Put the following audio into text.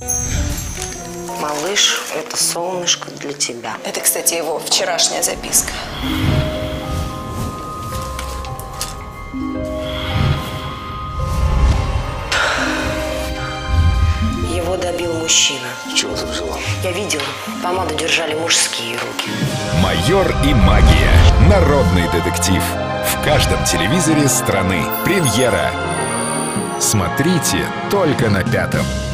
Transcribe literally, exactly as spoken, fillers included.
Малыш, это солнышко для тебя. Это, кстати, его вчерашняя записка. Его добил мужчина. С чего ты взяла? Я видела, помаду держали мужские руки. «Майор и магия». Народный детектив. В каждом телевизоре страны. Премьера. Смотрите только на Пятом.